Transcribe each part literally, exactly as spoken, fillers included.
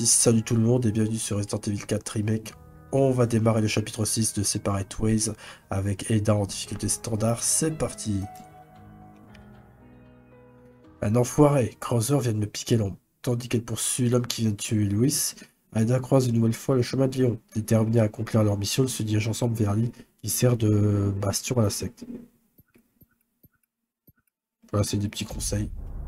parti, salut tout le monde et bienvenue sur Resident Evil quatre Remake. On va démarrer le chapitre six de Separate Ways avec Ada en difficulté standard, c'est parti. Un enfoiré, Krauser vient de me piquer l'ombre. Tandis qu'elle poursuit l'homme qui vient de tuer Louis, Ada croise une nouvelle fois le chemin de Léon. Déterminés à accomplir leur mission, ils se dirigent ensemble vers l'île qui sert de bastion à la secte. Voilà, c'est des petits conseils.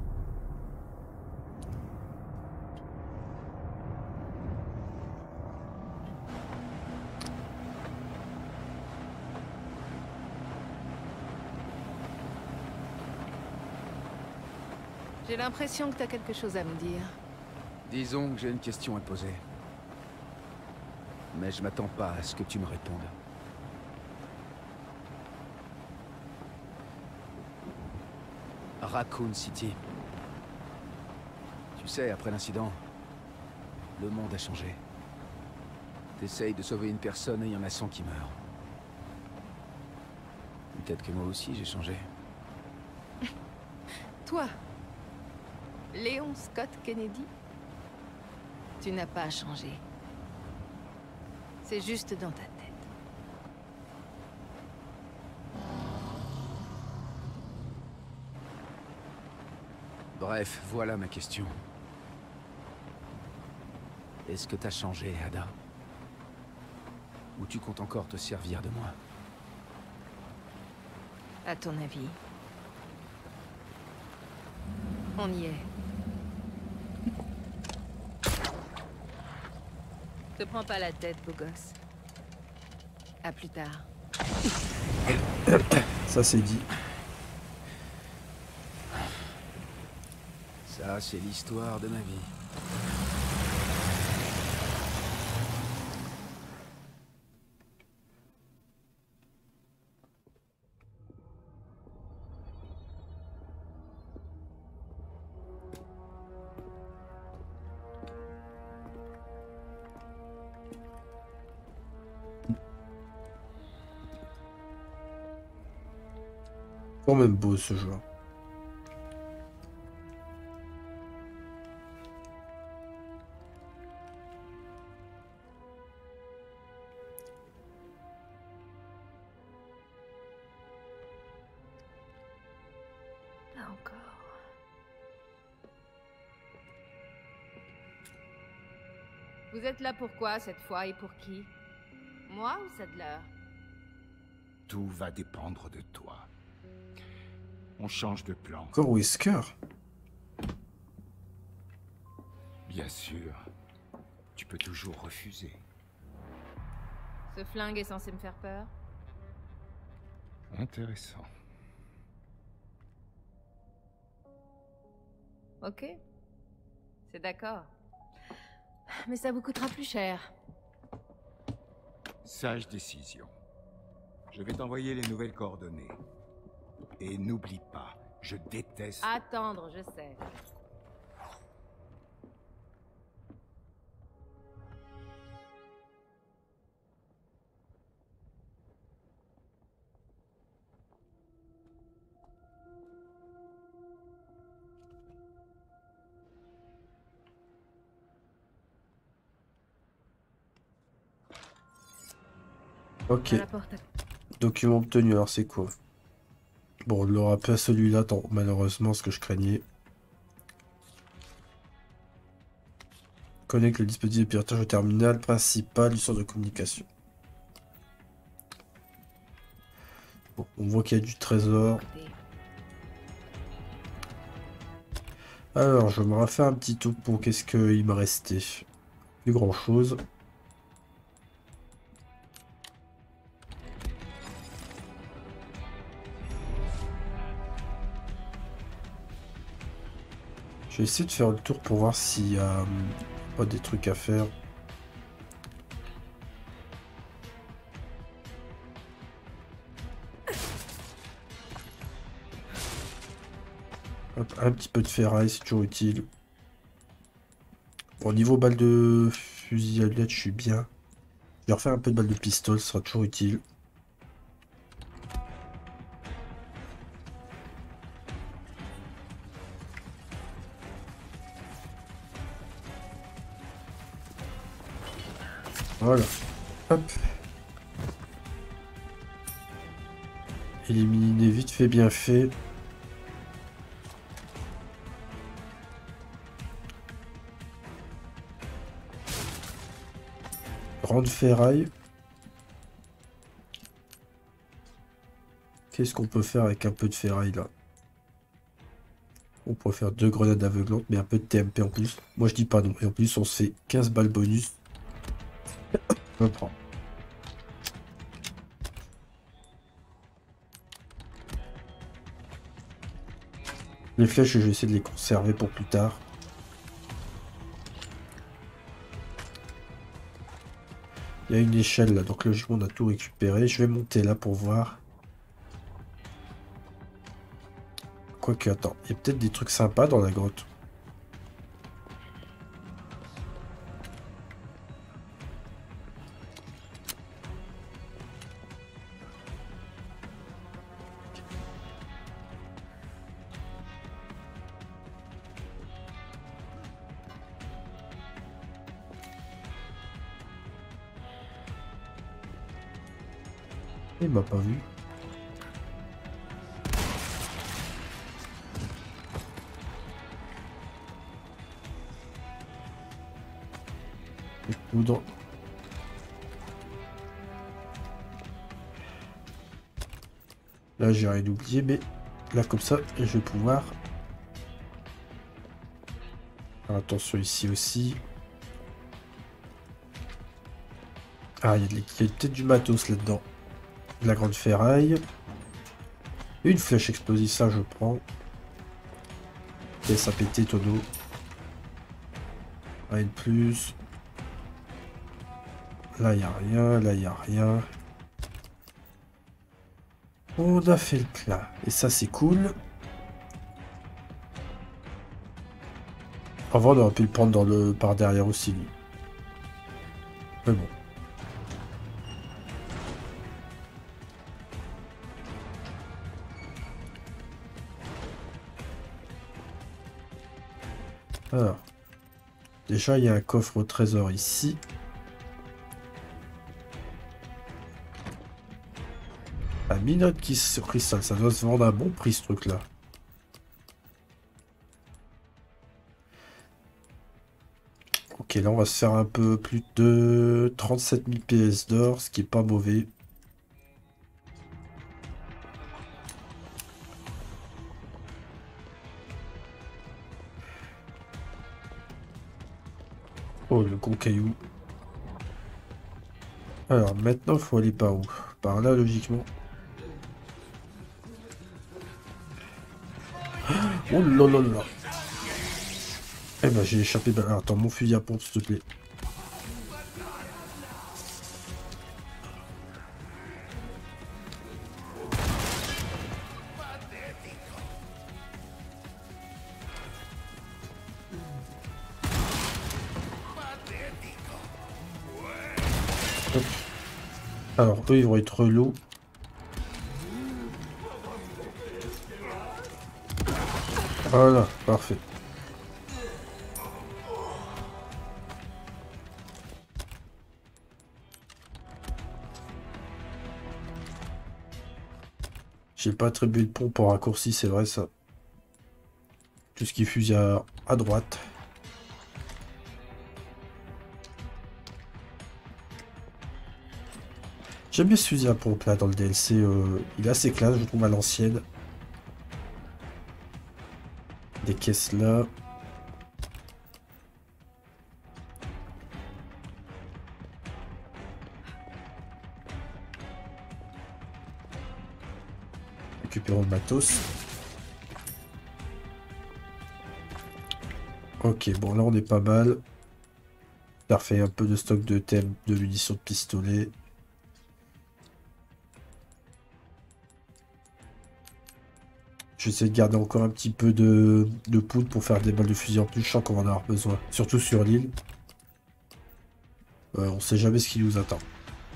J'ai l'impression que t'as quelque chose à me dire. Disons que j'ai une question à te poser. Mais je m'attends pas à ce que tu me répondes. Raccoon City. Tu sais, après l'incident, le monde a changé. T'essayes de sauver une personne et il y en a cent qui meurent. Peut-être que moi aussi j'ai changé. Toi, Léon Scott Kennedy, tu n'as pas changé. C'est juste dans ta tête. Bref, voilà ma question. Est-ce que t'as changé, Ada? Ou tu comptes encore te servir de moi? À ton avis? On y est. Te prends pas la tête, beau gosse. À plus tard. Ça c'est dit. Ça, c'est l'histoire de ma vie. Quand même beau ce jeu. Pas encore. Vous êtes là pour quoi cette fois et pour qui? Moi ou Sadler? Tout va dépendre de toi. On change de plan. Encore Whisker. Bien sûr. Tu peux toujours refuser. Ce flingue est censé me faire peur? Intéressant. Ok. C'est d'accord. Mais ça vous coûtera plus cher. Sage décision. Je vais t'envoyer les nouvelles coordonnées. Et n'oublie pas, je déteste... Attendre, je sais. Ok. À la porte. Document obtenu, alors c'est quoi? Bon, on l'aura pas celui-là, tant malheureusement, ce que je craignais. Connecte le dispositif de piratage au terminal principal du centre de communication. Bon, on voit qu'il y a du trésor. Alors, je me refais un petit tour pour qu'est-ce qu'il me restait. Plus grand chose. Je vais essayer de faire le tour pour voir s'il y a euh, pas des trucs à faire. Hop, un petit peu de ferraille, c'est toujours utile. Bon, niveau balle de fusil à lunettes, je suis bien. Je vais refaire un peu de balle de pistolet, ce sera toujours utile. Voilà. Hop. Éliminer vite fait, bien fait. Grande ferraille. Qu'est-ce qu'on peut faire avec un peu de ferraille là? On pourrait faire deux grenades aveuglantes, mais un peu de T M P en plus. Moi je dis pas non. Et en plus on se fait quinze balles bonus. Je prends. Les flèches, je vais essayer de les conserver pour plus tard. Il y a une échelle là, donc logiquement on a tout récupéré. Je vais monter là pour voir. Quoique, attends, il y a peut-être des trucs sympas dans la grotte. Il m'a pas vu. Poudre. Là j'ai rien oublié, mais là comme ça je vais pouvoir. Alors, attention ici aussi. Ah, il y a, de... a peut-être du matos là-dedans. De la grande ferraille. Une flèche explosive, ça je prends. Laisse à péter tonneau. Rien de plus. Là il n'y a rien, là il n'y a rien. On a fait le plat. Et ça c'est cool. Avant on aurait pu le prendre dans le... par derrière aussi lui. Mais bon. Alors, déjà il y a un coffre au trésor ici. La minote qui se cristal, ça doit se vendre à bon prix ce truc là. Ok, là on va se faire un peu plus de trente-sept mille pièces d'or, ce qui est pas mauvais. Oh, le gros caillou. Alors, maintenant, il faut aller par où? Par là, logiquement. Oh là là là. Eh ben, j'ai échappé. Alors, attends, mon fusil à pompe, s'il te plaît. Hop. Alors, eux, ils vont être lourds. Voilà, parfait. J'ai pas attribué de pont pour raccourci, c'est vrai ça. Tout ce qui fusille à, à droite. J'aime bien ce fusil à pompe là dans le D L C, euh, il est assez classe, je trouve, à l'ancienne. Des caisses là. Récupérons le matos. Ok, bon là on est pas mal. Ça refait un peu de stock de thème, de munitions de pistolet. J'essaie de garder encore un petit peu de, de poudre pour faire des balles de fusil en plus. Je sens qu'on va en avoir besoin. Surtout sur l'île. Euh, on sait jamais ce qui nous attend.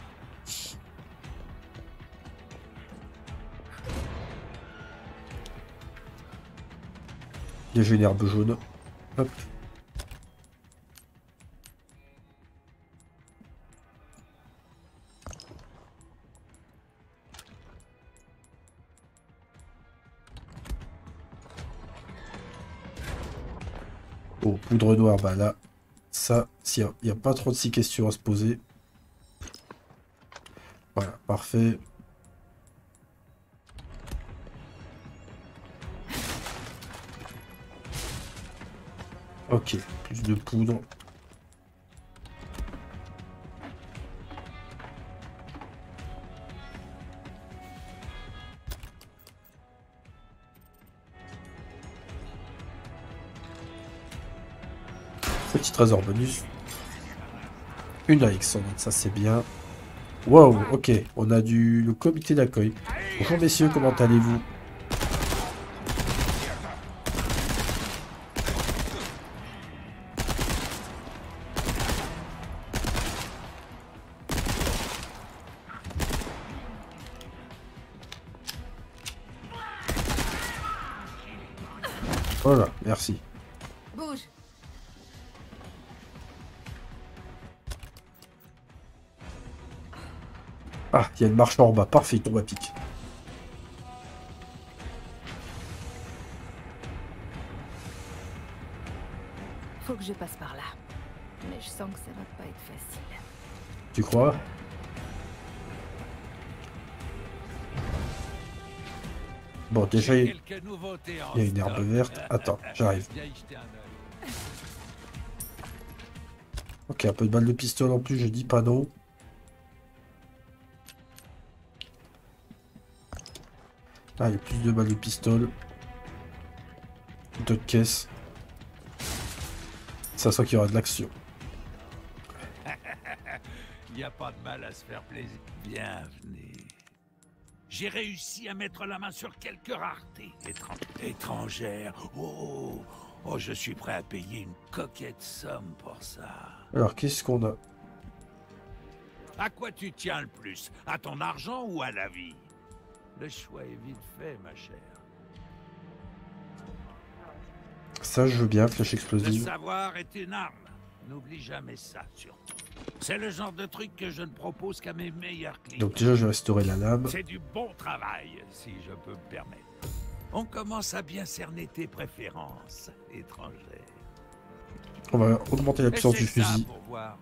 Déjà une herbe jaune. Hop. Bon, poudre noire, bah là, ça, il n'y a, a pas trop de six questions à se poser. Voilà, parfait. Ok, plus de poudre. Petit trésor bonus. Une Alexandre, ça c'est bien. Wow, ok, on a du le comité d'accueil. Bonjour messieurs, comment allez-vous? Voilà, merci. Bouge. Ah, il y a une marche en bas, parfait, tombe à pic. Faut que je passe par là. Mais je sens que ça va pas être facile. Tu crois? Bon, déjà, il y a une herbe verte. Attends, j'arrive. Ok, un peu de balle de pistolet en plus, je dis pas non. Ah, il y a plus de balles de pistolet. D'autres caisses. Ça sent qu'il y aura de l'action. Il n'y a pas de mal à se faire plaisir. Bienvenue. J'ai réussi à mettre la main sur quelques raretés étran- étrangères. Oh, oh, je suis prêt à payer une coquette somme pour ça. Alors, qu'est-ce qu'on a? À quoi tu tiens le plus? À ton argent ou à la vie? Le choix est vite fait, ma chère. Ça, je veux bien, flèche Le explosive. savoir est une arme. N'oublie jamais ça, surtout. C'est le genre de truc que je ne propose qu'à mes meilleurs clients. Donc déjà, je vais restaurer la lame. C'est du bon travail, si je peux me permettre. On commence à bien cerner tes préférences étrangères. On va augmenter la puissance du Essaie ça fusil. pour voir.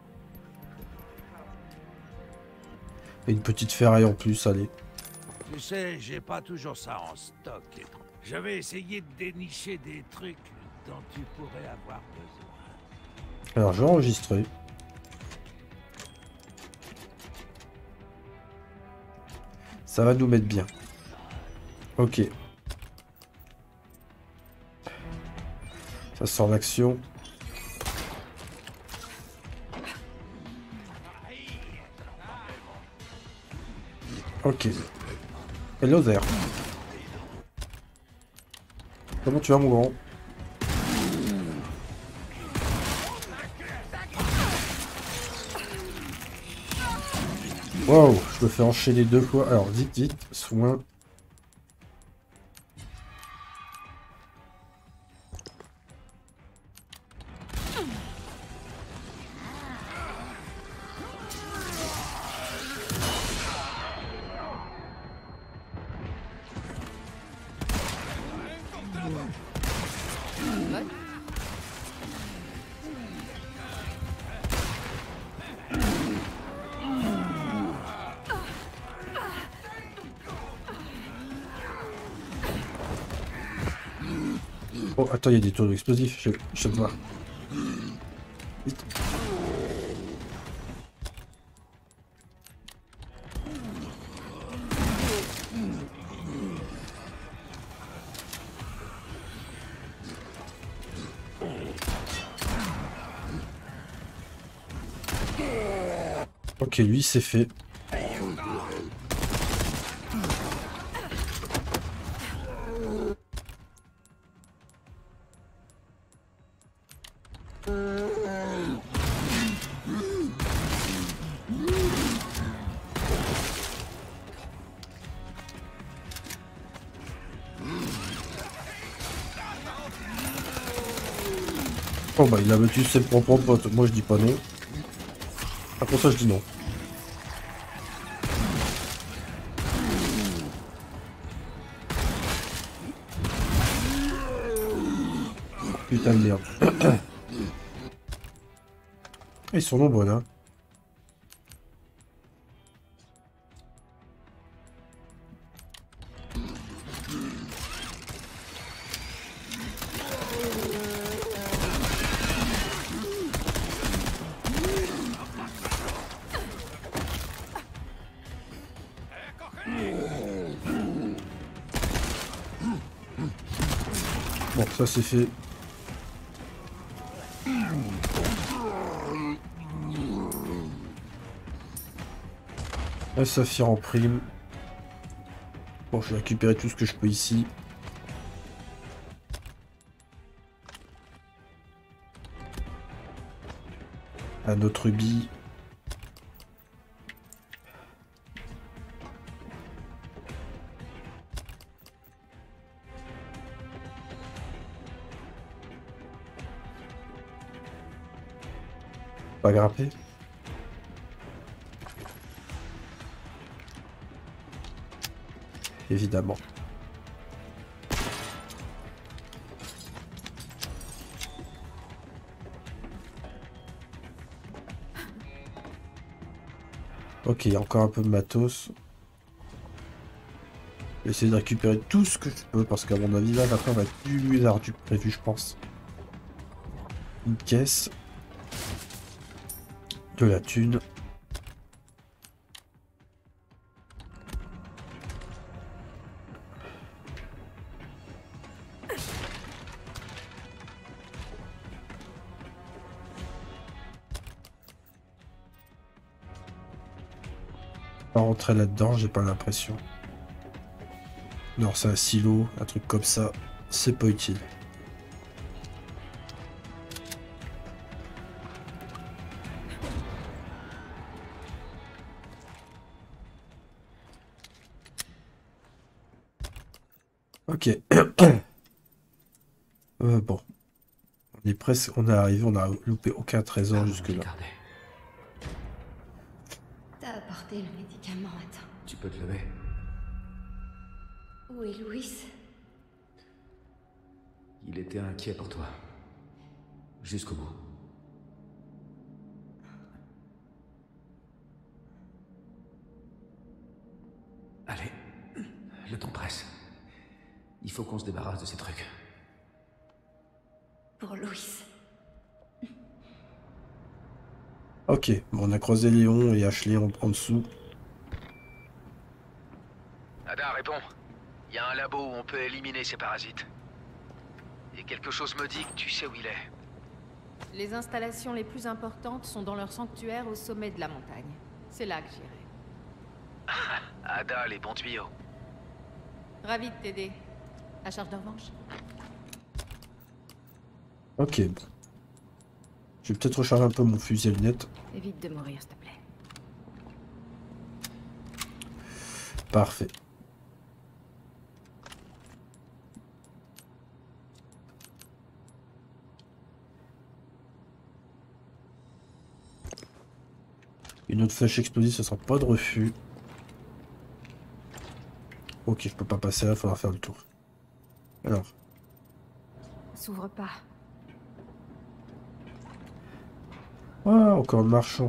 Et une petite ferraille en plus, allez. Tu sais, j'ai pas toujours ça en stock. étrange. Je vais essayer de dénicher des trucs dont tu pourrais avoir besoin. Alors, je vais enregistrer. Ça va nous mettre bien. Ok. Ça sort l'action. Ok. Hello there. Comment tu vas, mon grand? Wow, je me fais enchaîner deux fois. Alors, vite, vite, soin. Oh, attends, il y a des tours d'explosifs. Je, je vais voir. Vite. Ok, lui, c'est fait. Oh bah il a battu ses propres potes, moi je dis pas non. Ah pour ça je dis non. Putain de merde. Ils sont nombreux là. Bon, ça c'est fait. La saphir en prime. Bon, je vais récupérer tout ce que je peux ici. Un autre rubis. Pas grimper. Évidemment. Ok, il y a encore un peu de matos. Je vais essayer de récupérer tout ce que je peux parce qu'à mon avis là, la fin va être plus ardue que prévu, je pense. Une caisse. De la thune. Pas rentrer là-dedans, j'ai pas l'impression. Non, c'est un silo, un truc comme ça, c'est pas utile. Ok. euh, bon. On est presque, on est arrivé, on a loupé aucun trésor jusque-là. T'as apporté le médicament, attends. Tu peux te lever. Où est Louis? Il était inquiet pour toi. Jusqu'au bout. Allez, le temps presse. Il faut qu'on se débarrasse de ces trucs. Pour Louis. Ok, bon, on a croisé Léon et Ashley en, en dessous. Ada, réponds. Il y a un labo où on peut éliminer ces parasites. Et quelque chose me dit que tu sais où il est. Les installations les plus importantes sont dans leur sanctuaire au sommet de la montagne. C'est là que j'irai. Ada, les bons tuyaux. Ravi de t'aider. À charge de revanche. Ok. Je vais peut-être recharger un peu mon fusil à lunettes. Évite de mourir, s'il te plaît. Parfait. Une autre flèche explosive, ce sera pas de refus. Ok, je peux pas passer là, il faudra faire le tour. Alors. S'ouvre pas. Ah, encore le marchand.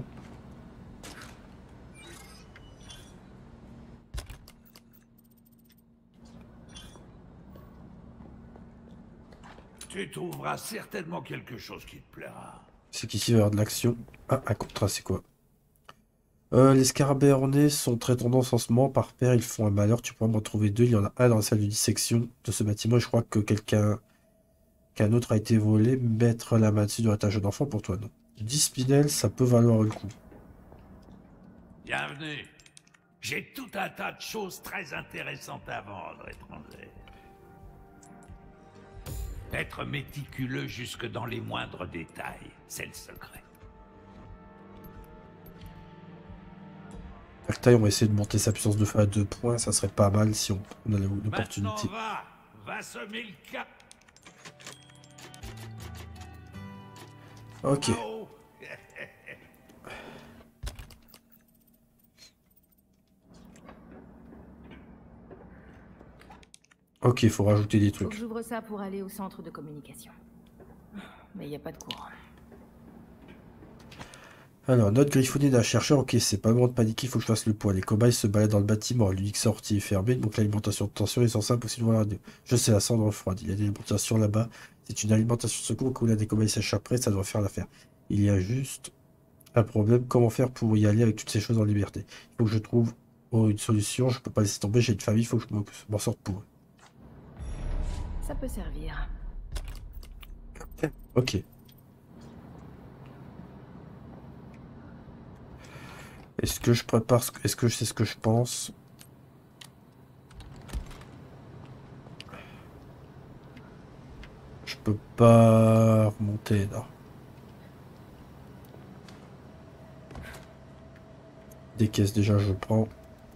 Tu trouveras certainement quelque chose qui te plaira. C'est qu'ici il va y avoir de l'action. Ah, un contrat, c'est quoi? Euh, les scarabées ornés sont très tendance en ce moment. Par paire, ils font un malheur. Tu pourras m'en trouver deux. Il y en a un dans la salle de dissection de ce bâtiment. Et je crois que quelqu'un qu'un autre a été volé. Mettre la main dessus doit être un jeune enfant pour toi, non? dix spinels, ça peut valoir le coup. Bienvenue. J'ai tout un tas de choses très intéressantes à vendre, étranger. Être méticuleux jusque dans les moindres détails, c'est le secret. Taille, on va essayer de monter sa puissance de feu à deux points. Ça serait pas mal si on, on a l'opportunité. Maintenant, va, va semer le cap. Ok. Oh. Ok, il faut rajouter des Faut que trucs. j'ouvre ça pour aller au centre de communication. Mais il n'y a pas de courant. Alors, notre griffonnier d'un chercheur, ok, c'est pas le moment de paniquer, il faut que je fasse le point. Les cobayes se baladent dans le bâtiment, l'unique sortie est fermée, donc l'alimentation de tension est censée impossible voir la radio. Je sais, la cendre froide, il y a de l'alimentation là-bas. C'est une alimentation de secours, quand l'un des cobayes s'échapperait, ça doit faire l'affaire. Il y a juste un problème, comment faire pour y aller avec toutes ces choses en liberté? Il faut que je trouve oh, une solution, je peux pas laisser tomber, j'ai une famille, il faut que je m'en m'en sorte pour eux. Ça peut servir. Ok. Est-ce que je prépare ce que... Est-ce que je sais ce que je pense? Je peux pas remonter là. Des caisses déjà je prends.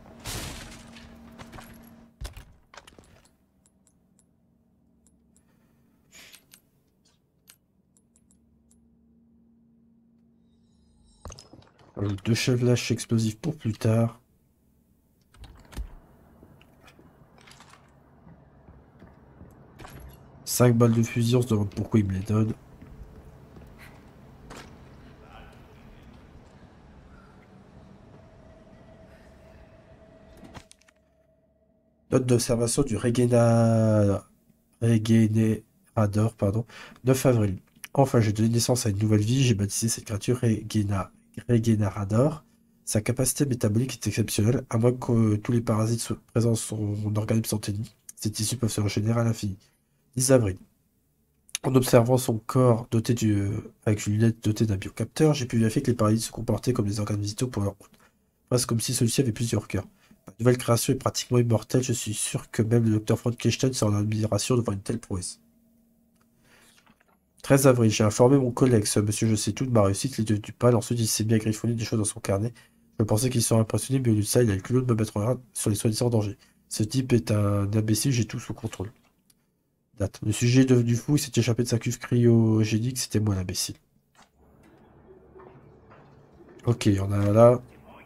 Ajoute deux chevelages explosifs pour plus tard. cinq balles de fusil, on se demande pourquoi il me les donne. Note d'observation du Régéna... Régénérador, pardon. neuf avril. Enfin, j'ai donné naissance à une nouvelle vie, j'ai baptisé cette créature Régéna... Régénérador. Sa capacité métabolique est exceptionnelle, à moins que tous les parasites soient présents dans son organisme sont ennemis. Ces tissus peuvent se régénérer à l'infini. dix avril. En observant son corps doté du... avec une lunette dotée d'un biocapteur, j'ai pu vérifier que les parasites se comportaient comme des organes vitaux pour leur hôte. Presque comme si celui-ci avait plusieurs cœurs. Ma nouvelle création est pratiquement immortelle, je suis sûr que même le docteur Frankenstein sera en admiration devant une telle prouesse. treize avril, j'ai informé mon collègue, ce monsieur je sais tout de ma réussite, il est devenu pâle, ensuite il s'est bien griffonné des choses dans son carnet. Je pensais qu'il serait impressionné, mais au lieu de ça, il a le culot de me mettre en garde sur les soi-disant dangers. Ce type est un imbécile, j'ai tout sous contrôle. Date. Le sujet est devenu fou, il s'est échappé de sa cuve cryogénique, c'était moi l'imbécile. Ok, il y en a un là.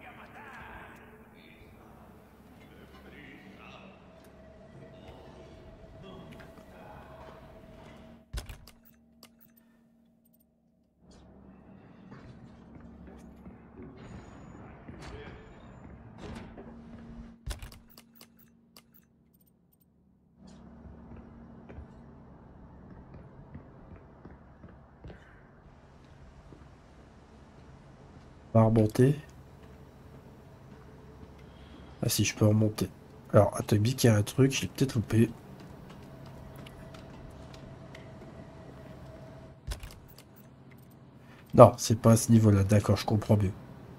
On va remonter. Ah si, je peux remonter. Alors, Atomic, il y a un truc, je l'ai peut-être loupé. Non, c'est pas à ce niveau-là, d'accord, je comprends mieux.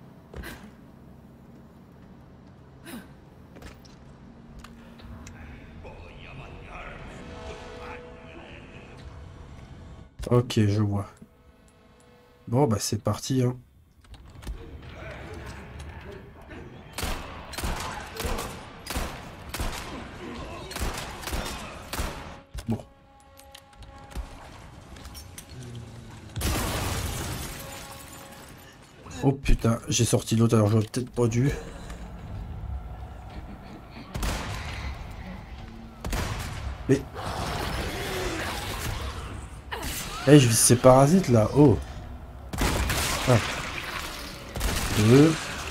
Ok, je vois. Bon, bah c'est parti, hein. Bon. Oh putain, j'ai sorti l'autre, alors j'aurais peut-être pas dû. Mais... Eh, je vis ces parasites là, oh. Un. Deux.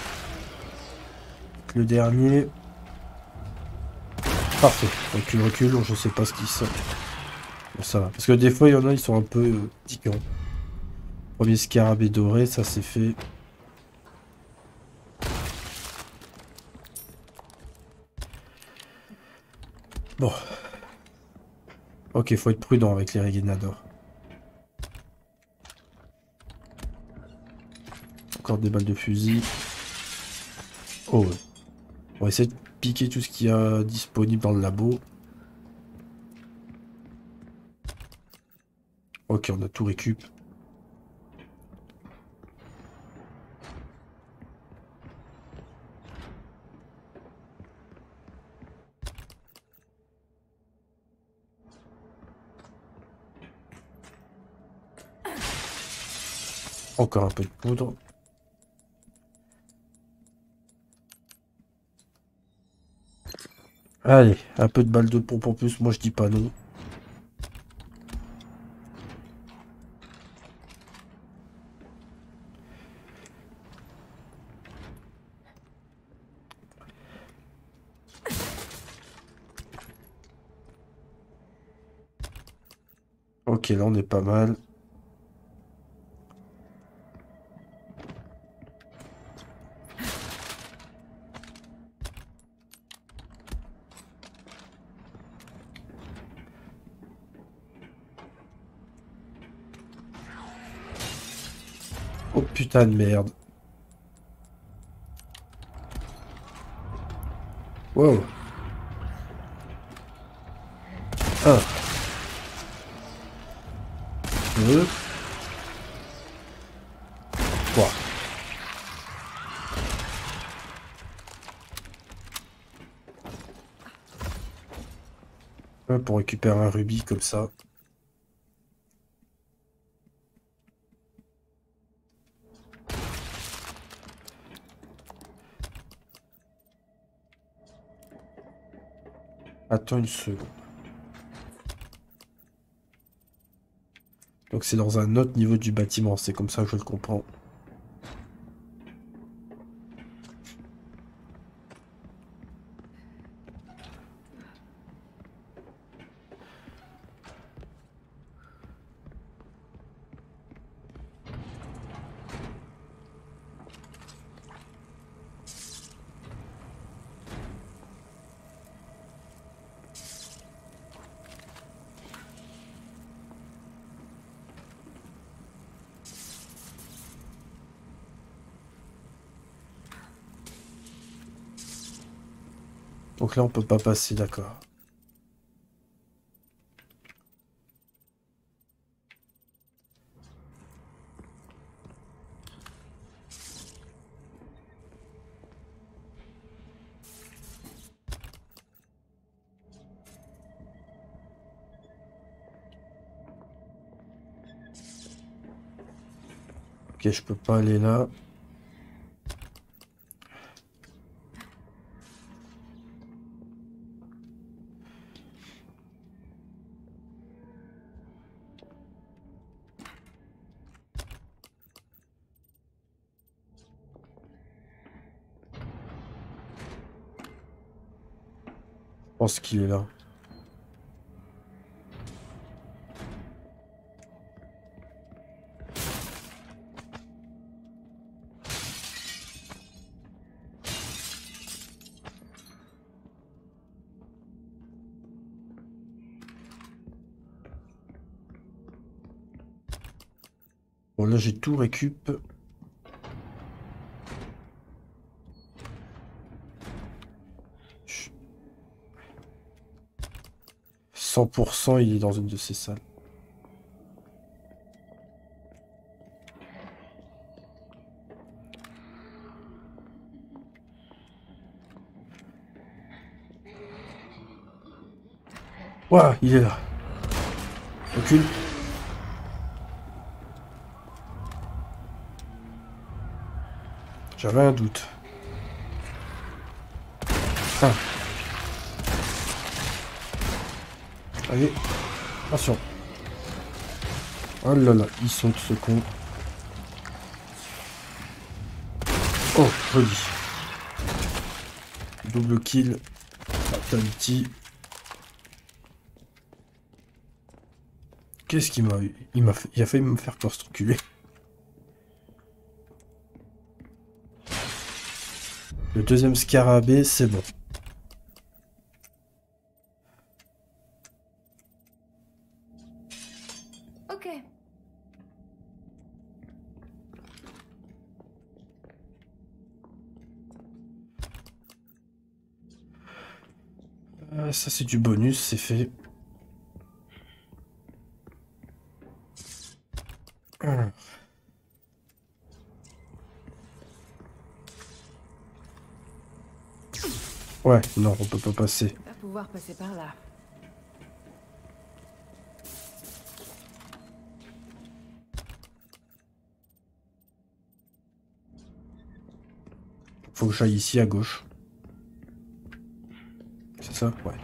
Le dernier. Parfait. Recule, recule, je sais pas ce qui sort. Bon, ça va. Parce que des fois, il y en a, ils sont un peu euh, piquants. Premier scarabée doré, ça c'est fait. Bon. Ok, faut être prudent avec les Régénérateurs. Encore des balles de fusil. Oh ouais. On va essayer de piquer tout ce qu'il y a disponible dans le labo. Ok, on a tout récup. Encore un peu de poudre. Allez, un peu de balles de pompe en plus, moi je dis pas non. Ok, là on est pas mal. Oh putain de merde. Wow. Un. Deux. Trois. Un pour récupérer un rubis comme ça. Attends une seconde. Donc c'est dans un autre niveau du bâtiment, c'est comme ça que je le comprends. Donc là on peut pas passer, d'accord. Ok, je peux pas aller là. Je pense qu'il est là. Bon là j'ai tout récup. cent pour cent il est dans une de ces salles. Ouah, il est là. Recule. J'avais un doute. Ah. Allez, attention. Oh là là, ils sont de ce con. Oh, joli. Double kill. Fatality. Qu'est-ce qu'il m'a eu? Il m'a fait... Il a failli me faire post-reculer. Le deuxième scarabée, c'est bon. Ok. Euh, ça, c'est du bonus, c'est fait. Ah. Ouais, non, on peut pas passer. On va pouvoir passer par là. Faut que j'aille ici à gauche. C'est ça? Ouais.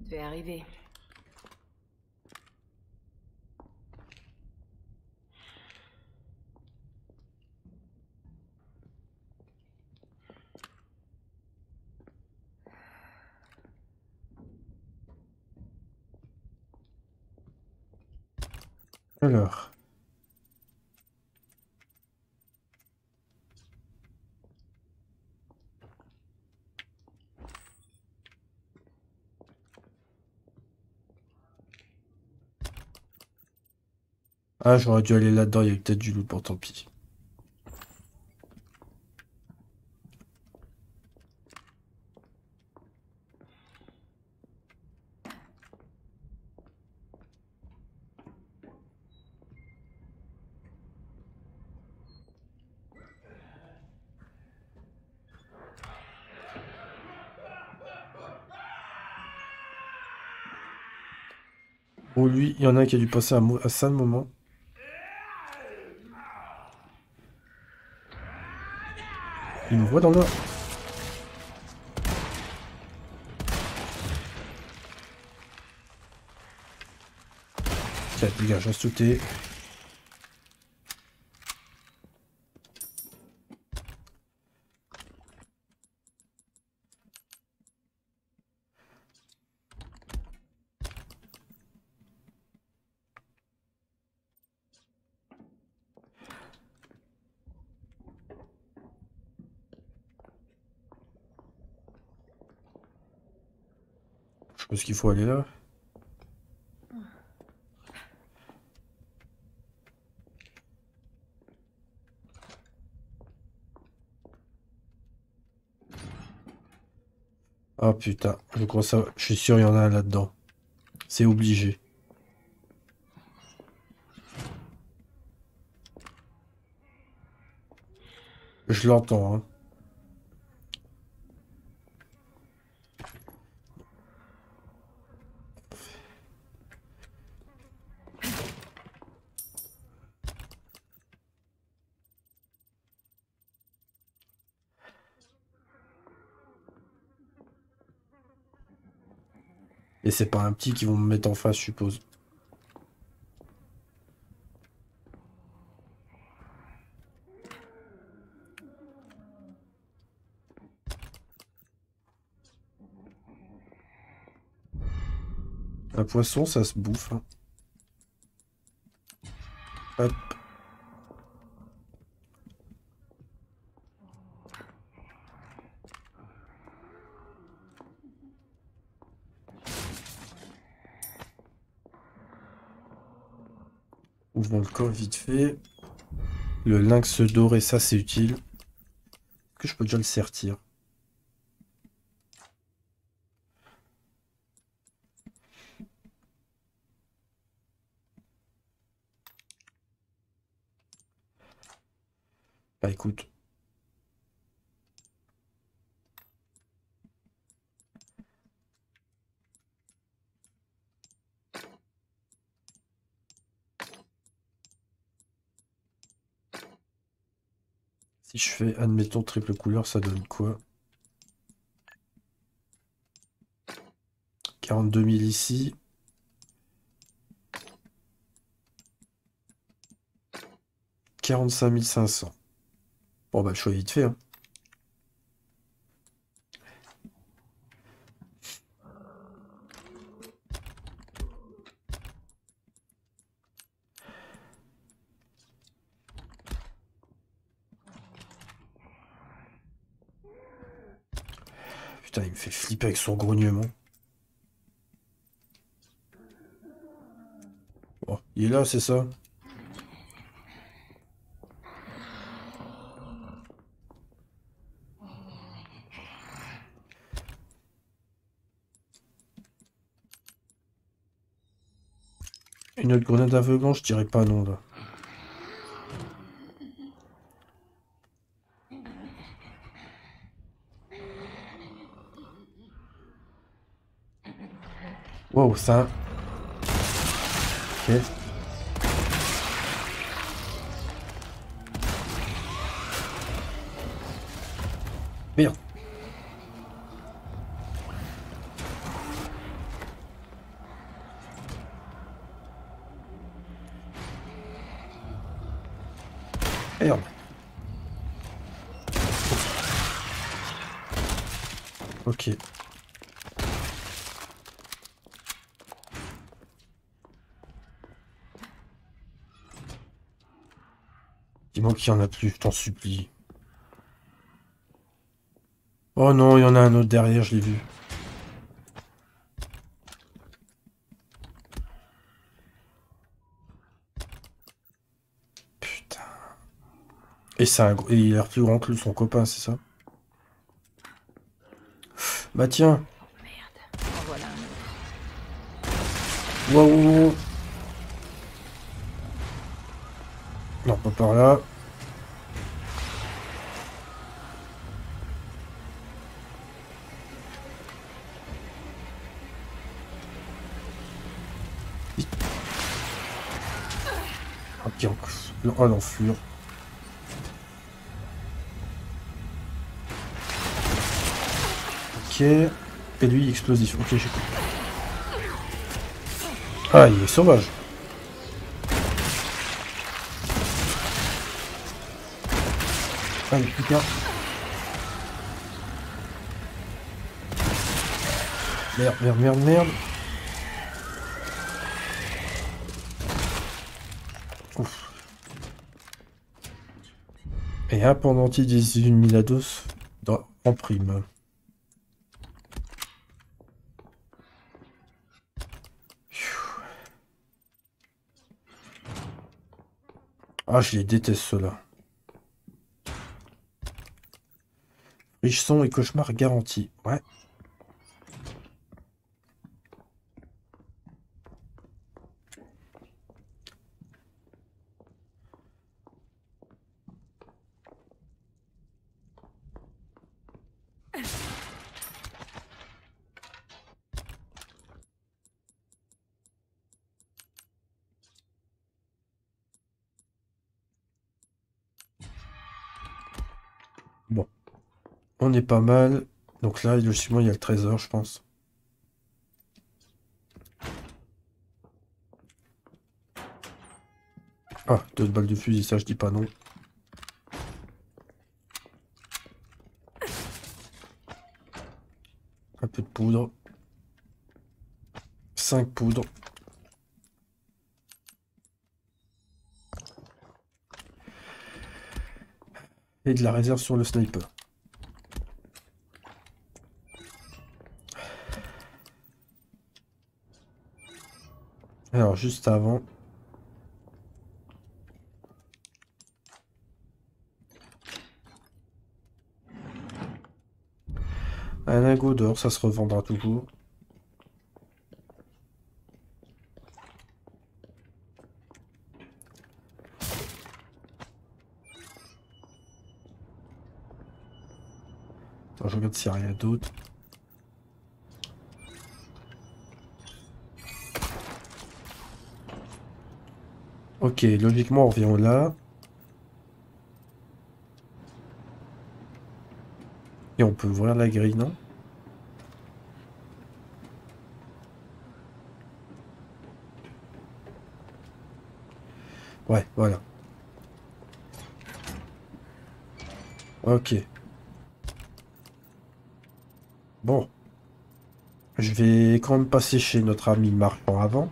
devait arriver. Alors. Ah, j'aurais dû aller là-dedans, il y a eu peut-être du loot, bon tant pis. Bon, lui, il y en a un qui a dû passer un, mo- un sale moment. Il me voit dans le... Tiens, dégage, reste sauter. Je pense qu'il faut aller là. Ah putain, je crois ça. Je suis sûr il y en a un là-dedans. C'est obligé. Je l'entends, hein. Et c'est pas un petit qui vont me mettre en face, je suppose. Un poisson, ça se bouffe, hein. Hop. Ouvrons le corps vite fait. Le lynx doré, ça c'est utile. Est-ce que je peux déjà le sertir? Bah écoute. Si je fais, admettons, triple couleur, ça donne quoi? quarante-deux mille ici. quarante-cinq mille cinq cents. Bon bah le choix est vite fait, hein. Putain, il me fait flipper avec son grognement. Bon, il est là, c'est ça? Une autre grenade aveuglante, je dirais pas non là. Wow, ça. Ok. Merde. Ok. Dis-moi qu'il y en a plus, je t'en supplie. Oh non, il y en a un autre derrière, je l'ai vu. Putain. Et, c'est un... gros- Et il a l'air plus grand que son copain, c'est ça? Bah tiens. Merde. En voilà un autre. Wow, wow, wow. Non, pas par là. Ok, oh l'enflure. Ok. Et lui, explosif. Ok, j'ai compris. Ah, il est sauvage. Allez, putain. Merde, merde, merde, merde. Ouf. Et un pendentif des Milados dans... en prime. Ah, je les déteste ceux-là. Riche son et cauchemar garanti. Ouais. Bon. On est pas mal. Donc là, logiquement, il y a le trésor, je pense. Ah, deux balles de fusil, ça je dis pas non. Un peu de poudre. Cinq poudres. Et de la réserve sur le sniper. Alors, juste avant... Un lingot d'or, ça se revendra toujours. Attends, je regarde s'il n'y a rien d'autre. Ok, logiquement, on revient là. Et on peut ouvrir la grille, non? Ouais, voilà. Ok. Bon. Je vais quand même passer chez notre ami marchand avant.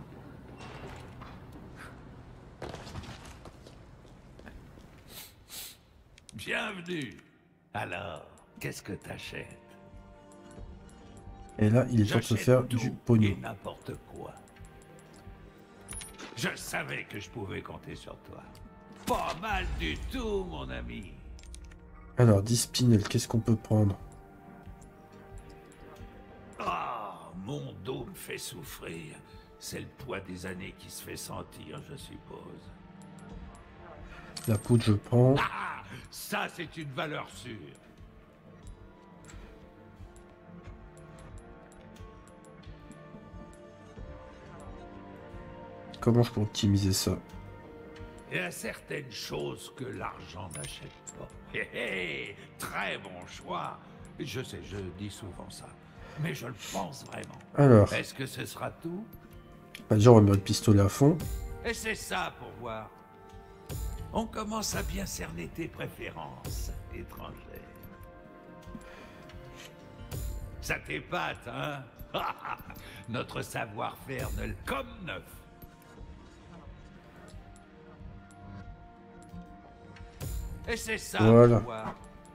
Bienvenue. Alors, qu'est-ce que t'achètes? Et là, il est temps de se faire J'achète du tout pognon. et n'importe quoi. Je savais que je pouvais compter sur toi. Pas mal du tout, mon ami. Alors, dix spinels, qu'est-ce qu'on peut prendre? Ah, mon dos me fait souffrir. C'est le poids des années qui se fait sentir, je suppose. La poudre, je prends. Ah, ça c'est une valeur sûre. Comment je peux optimiser ça? Il y a certaines choses que l'argent n'achète pas. Hé hé, très bon choix. Je sais, je dis souvent ça. Mais je le pense vraiment. Alors, Est-ce que ce sera tout? bah, déjà, on va mettre le pistolet à fond. Et c'est ça pour voir. On commence à bien cerner tes préférences étrangères. Ça t'épate, hein? Notre savoir-faire ne l- comme neuf. Et c'est ça, Voilà. pouvoir.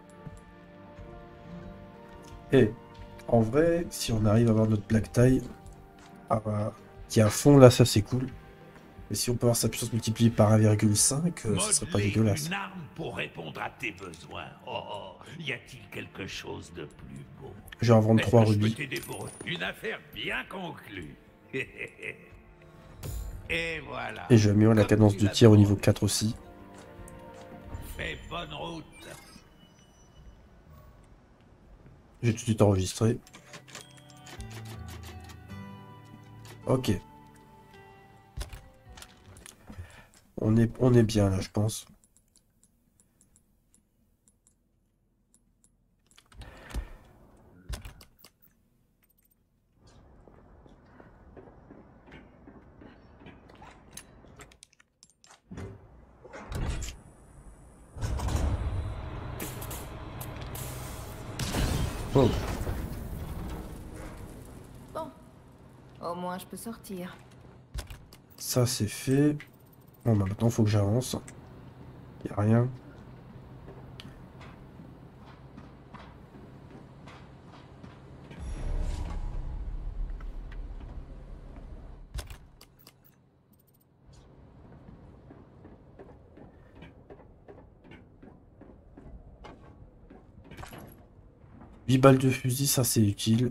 Et en vrai, si on arrive à avoir notre black tie à- qui est à fond, là, ça c'est cool. Et si on peut avoir sa puissance multipliée par un virgule cinq, euh, ce serait pas Modeler dégueulasse. une arme pour répondre à tes besoins. Oh, oh, y a-t-il quelque chose de plus beau? Je vais en vendre Est-ce trois que je peux rubis. t'aider pour une affaire bien conclue? Et voilà. Et je vais améliorer la Comme cadence tu de l'as tir au niveau demandé. quatre aussi. Fais bonne route. J'ai tout de suite enregistré. Ok. On est, on est bien là, je pense. Bon, Bon. Au moins, je peux sortir. ça c'est fait. Bon, bah maintenant faut que j'avance. Y a rien. huit balles de fusil, ça c'est utile.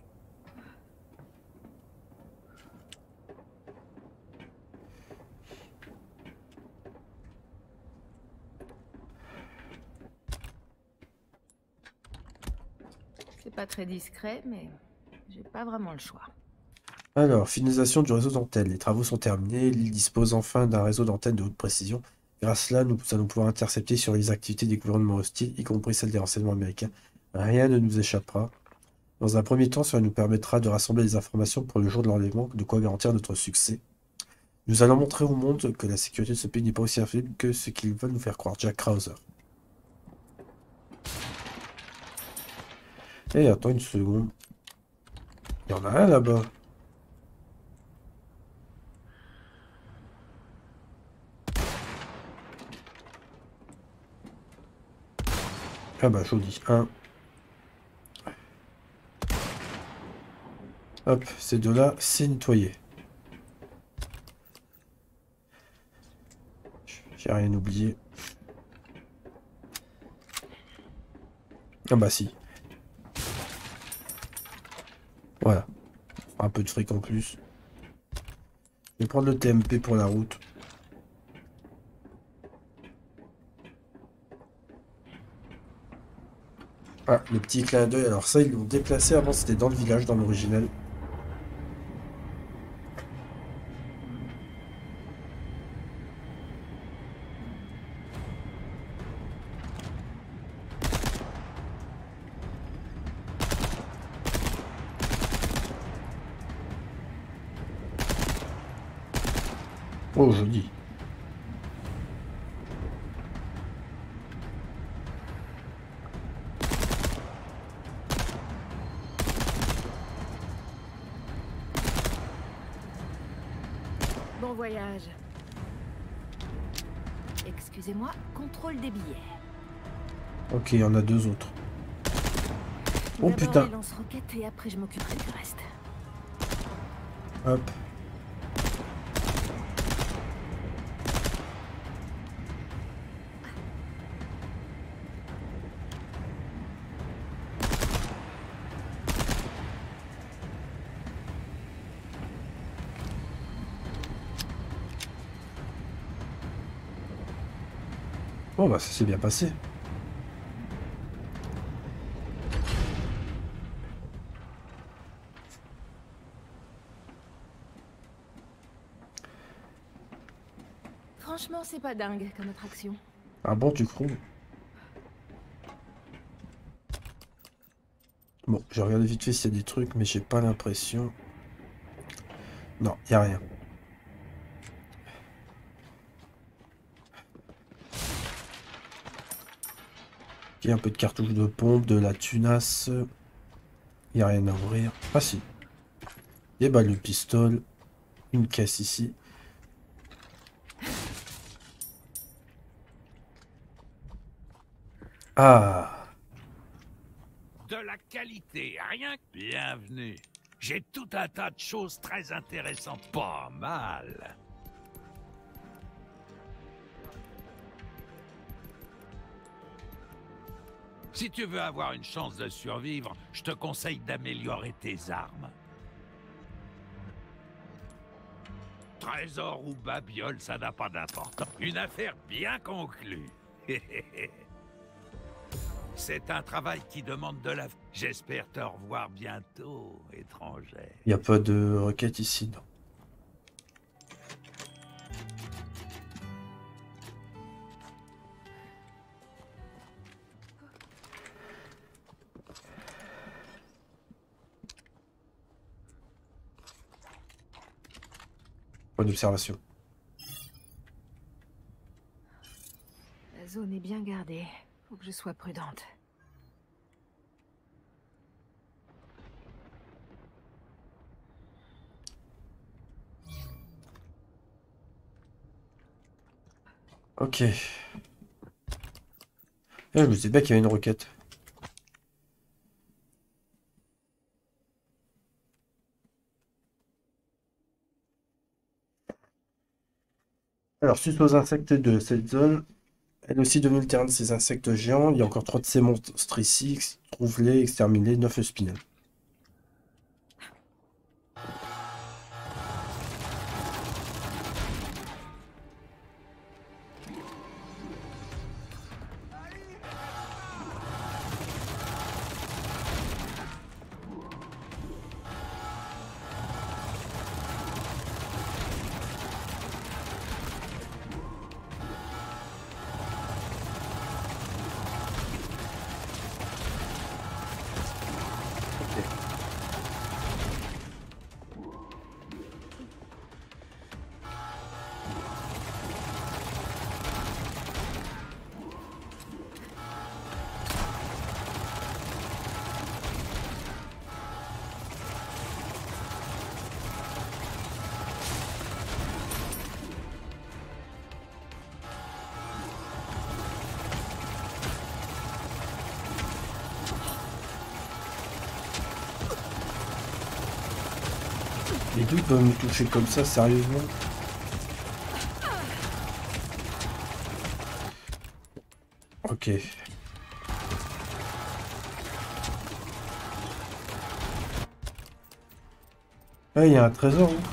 C'est pas très discret, mais j'ai pas vraiment le choix. Alors, finalisation du réseau d'antennes. Les travaux sont terminés. L'île dispose enfin d'un réseau d'antennes de haute précision. Grâce à cela, nous allons pouvoir intercepter sur les activités des gouvernements hostiles, y compris celles des renseignements américains. Rien ne nous échappera. Dans un premier temps, cela nous permettra de rassembler les informations pour le jour de l'enlèvement, de quoi garantir notre succès. Nous allons montrer au monde que la sécurité de ce pays n'est pas aussi infaible que ce qu'ils veulent nous faire croire. Jack Krauser. Eh, attends une seconde. Il y en a un là-bas. Ah bah joli, un. Hop, ces deux-là, c'est nettoyé. J'ai rien oublié. Ah bah si. Voilà. Un peu de fric en plus. Je vais prendre le T M P pour la route. Ah, le petit clin d'œil. Alors ça, ils l'ont déplacé. Avant, c'était dans le village, dans l'original. Oh, joli. Bon voyage. Excusez-moi, contrôle des billets. Ok, il y en a deux autres. Oh D'abord putain. les lance-roquettes et après je m'occuperai du reste. Hop. Bon bah ça s'est bien passé. Franchement, c'est pas dingue comme attraction. Ah bon, tu crois? Bon, j'ai regardé vite fait s'il y a des trucs, mais j'ai pas l'impression. Non, il y a rien. Il y a un peu de cartouches de pompe, de la tunasse. Il n'y a rien à ouvrir. Ah si. Des balles de pistolet. Une caisse ici. Ah. De la qualité, rien que bienvenue. J'ai tout un tas de choses très intéressantes. Pas mal. Si tu veux avoir une chance de survivre, je te conseille d'améliorer tes armes. Trésor ou babiole, ça n'a pas d'importance. Une affaire bien conclue. C'est un travail qui demande de la... J'espère te revoir bientôt, étrangère. Il n'y a pas de requête ici, non. Point d'observation. La zone est bien gardée. Faut que je sois prudente. Ok. Eh, je me disais bien qu'il y avait une requête. Alors, suite aux insectes de cette zone, elle est aussi devenue le terrain de ces insectes géants. Il y a encore trois de ces monstres ici. Trouve-les, extermine-les, neuf spinels. Les deux peuvent me toucher comme ça, sérieusement? Ok. Ah, il y a un trésor, hein.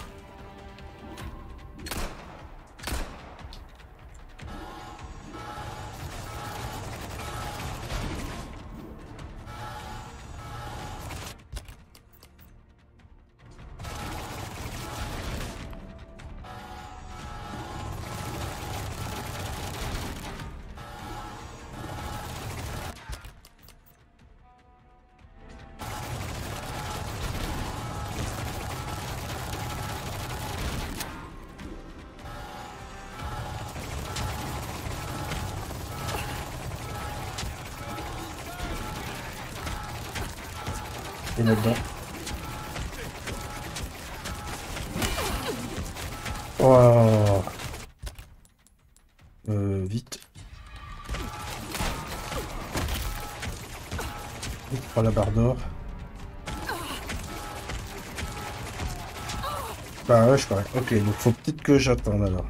Et là-dedans. Oh. Euh, vite. Vite, prends la barre d'or. Bah ouais, je parie. Ok, donc faut peut-être que j'attende alors.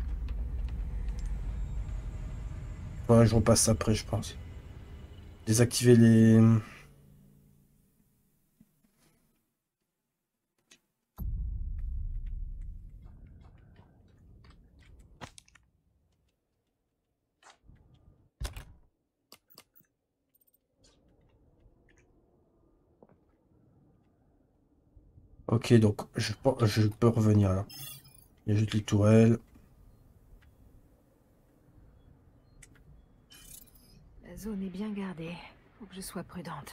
Ouais, je repasse après, je pense. Désactiver les... Ok, donc je, je peux revenir là. Il y a juste les tourelles. La zone est bien gardée. Faut que je sois prudente.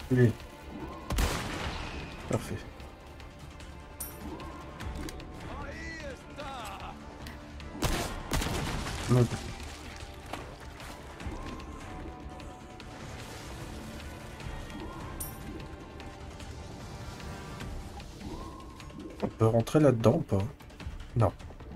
Oui. Parfait. Non. On peut rentrer là-dedans ou pas? Non.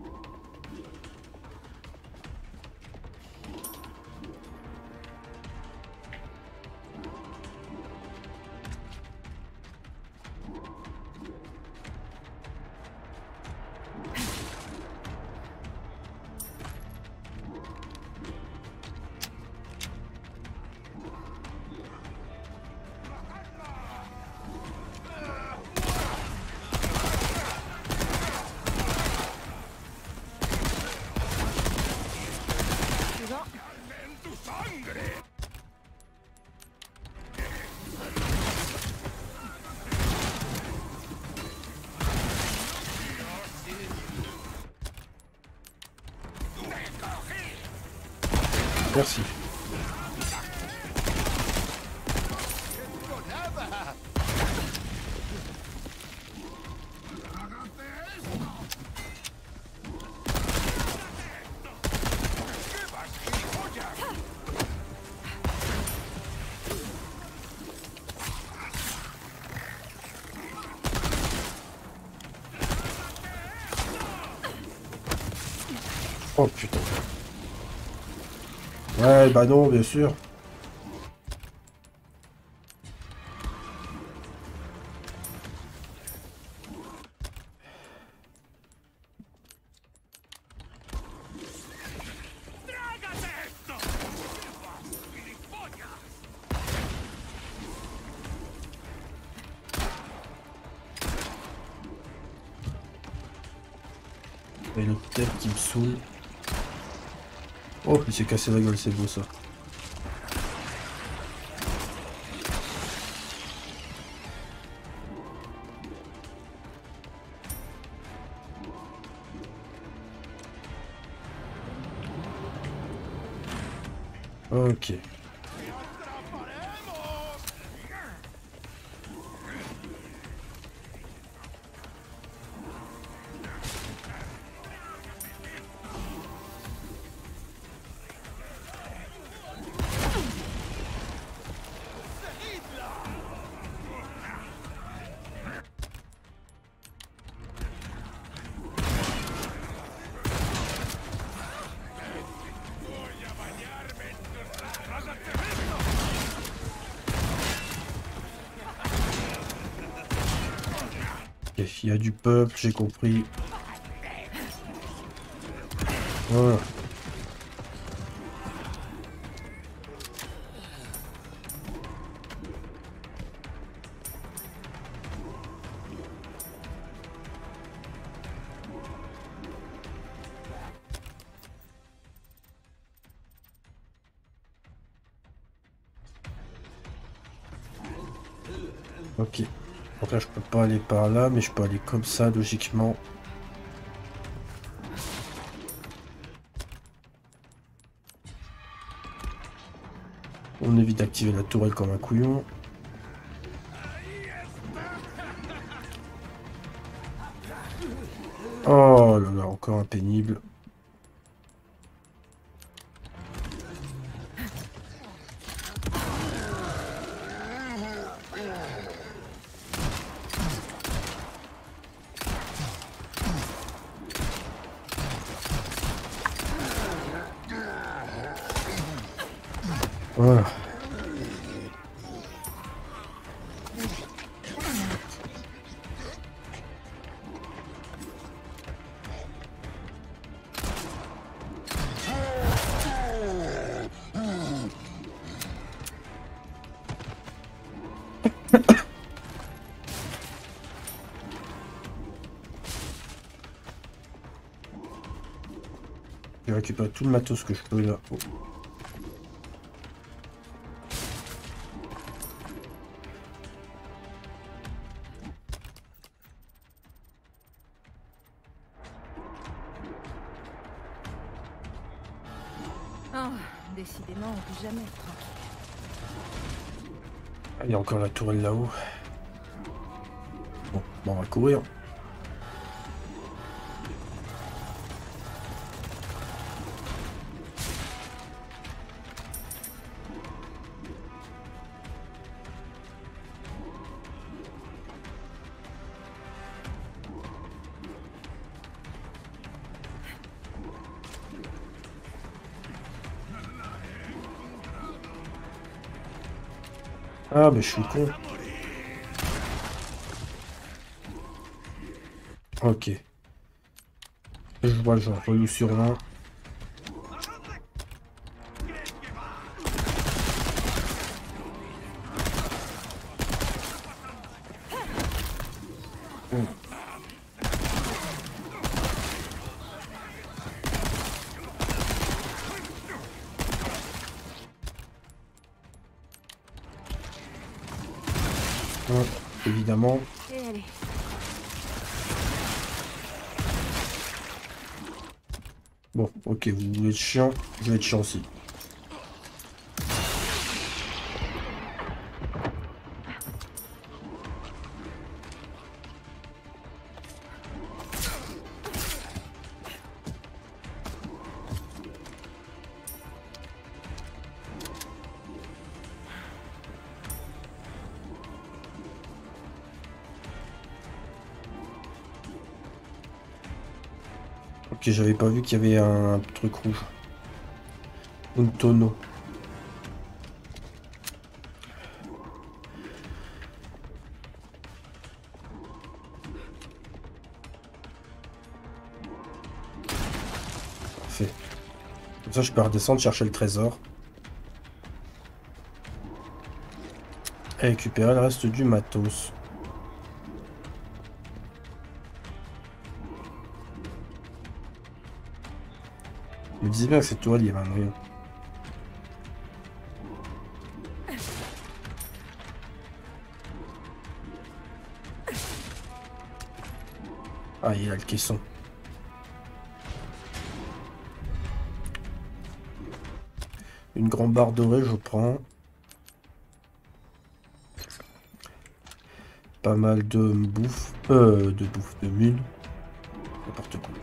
Merci. Oh putain. Ouais, bah non, bien sûr. Et le tête qui me saoule. Oh, il s'est cassé la gueule, c'est beau ça. Ok. Il y a du peuple, j'ai compris. Voilà. Ok. Donc là, je peux pas aller par là, mais je peux aller comme ça, logiquement. On évite d'activer la tourelle comme un couillon. Oh là là, encore un pénible. Voilà. Je récupère tout le matos que je peux là. Oh. Oh, décidément, on peut jamais être tranquille. Ah, il y a encore la tourelle là-haut. Bon, bon, on va courir. Ah, mais je suis con. Ok. Je vois le genre relou sur un. Hmm. Ouais, évidemment. Et allez. Bon, ok, vous voulez être chiant, je vais être chiant aussi. Ok, j'avais pas vu qu'il y avait un truc rouge. Un tonneau. Parfait. Comme ça, je peux redescendre chercher le trésor. Et récupérer le reste du matos. Je me disais bien que cette toile, il y avait un moyen. Ah, il a le caisson. Une grande barre dorée, je prends. Pas mal de bouffe. Euh, de bouffe, de mule. N'importe quoi.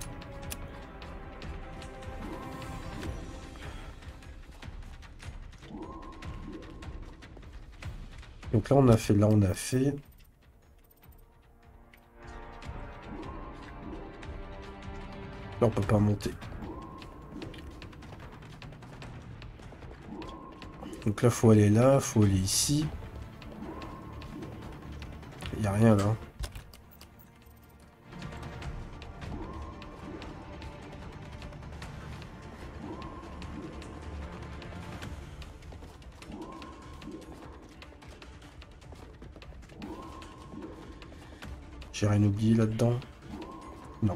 Donc là, on a fait, là, on a fait. Là, on peut pas monter. Donc là, faut aller là, faut aller ici. Il n'y a rien là. J'ai rien oublié là-dedans? Non.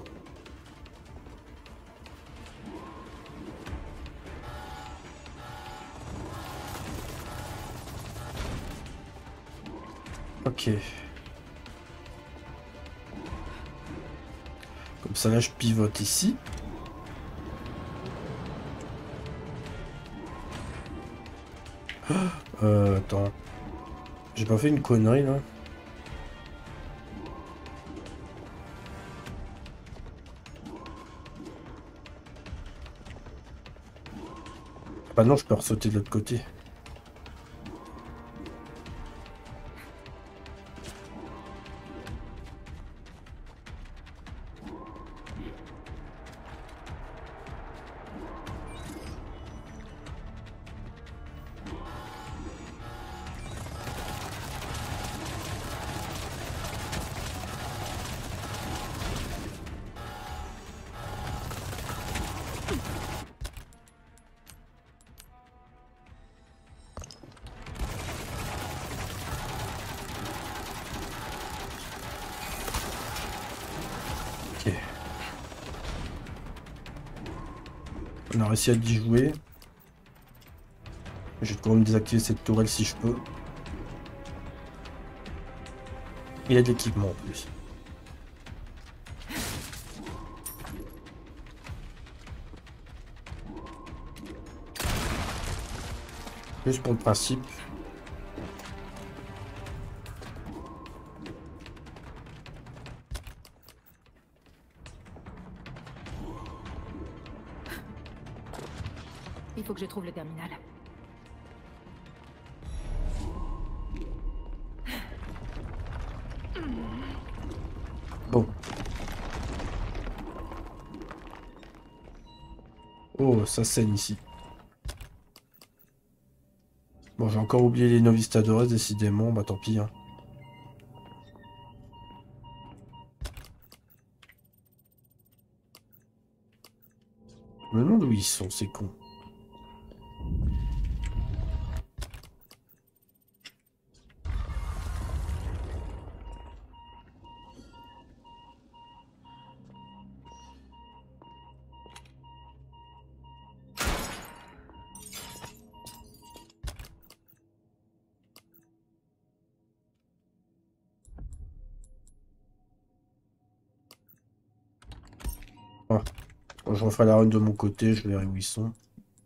Ok. Comme ça là je pivote ici. Euh, attends. J'ai pas fait une connerie là? Bah non, je peux ressauter de l'autre côté. Ok. On a réussi à y jouer. Je vais quand même désactiver cette tourelle si je peux. Il y a de l'équipement en plus. Juste pour le principe. Il faut que je trouve le terminal. Bon. Oh, ça saigne ici. Bon, j'ai encore oublié les Novistadores, décidément. Bah tant pis. Hein. Je me demande où ils sont, ces cons. Ah. Quand je referai la run de mon côté, je verrai où ils sont.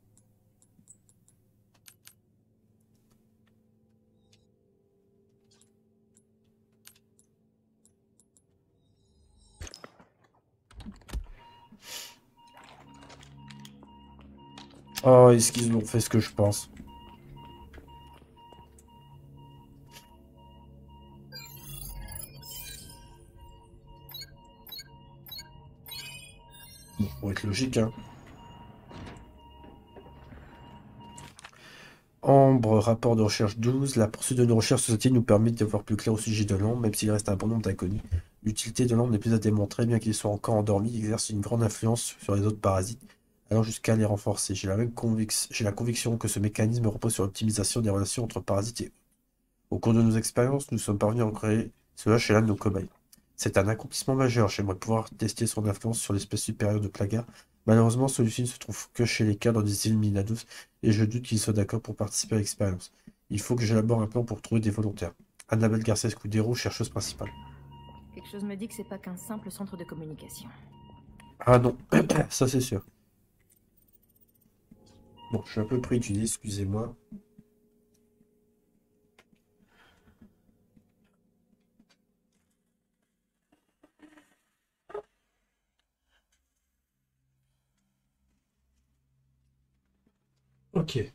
Oh, est-ce qu'ils ont fait ce que je pense? Bon, pour être logique, hein. Ambre, rapport de recherche douze. La poursuite de nos recherches sociétés nous permet d'y voir plus clair au sujet de l'ambre, même s'il reste un bon nombre d'inconnus. L'utilité de l'ambre n'est plus à démontrer, bien qu'il soit encore endormi, il exerce une grande influence sur les autres parasites, allant jusqu'à les renforcer. J'ai la même convic- j'ai la conviction que ce mécanisme repose sur l'optimisation des relations entre parasites et eux. Au cours de nos expériences, nous sommes parvenus à en créer cela chez l'un de nos cobayes. C'est un accomplissement majeur. J'aimerais pouvoir tester son influence sur l'espèce supérieure de Plaga. Malheureusement, celui-ci ne se trouve que chez les cadres des Illuminados, et je doute qu'il soit d'accord pour participer à l'expérience. Il faut que j'élabore un plan pour trouver des volontaires. Annabelle Garcia Escudero, chercheuse principale. Quelque chose me dit que c'est pas qu'un simple centre de communication. Ah non, ça c'est sûr. Bon, je suis un peu pris du nez, excusez-moi. Ok.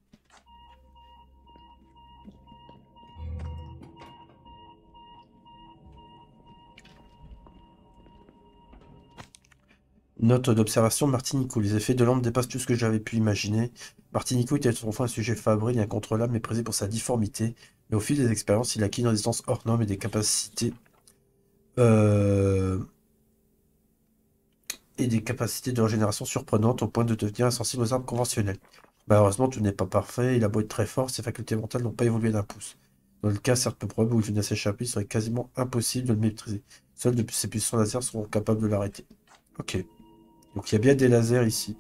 Note d'observation, Martinico. Les effets de l'ambre dépassent tout ce que j'avais pu imaginer. Martinico était autrefois un sujet fébrile et incontrôlable, méprisé pour sa difformité. Mais au fil des expériences, il acquit une résistance hors norme et des capacités... Euh... et des capacités de régénération surprenantes au point de devenir insensible aux armes conventionnelles. Malheureusement, tout n'est pas parfait. Il a beau être très fort, ses facultés mentales n'ont pas évolué d'un pouce. Dans le cas certes peu probable où il venait à s'échapper, il serait quasiment impossible de le maîtriser. Seuls de ses puissants lasers seront capables de l'arrêter. Ok. Donc il y a bien des lasers ici.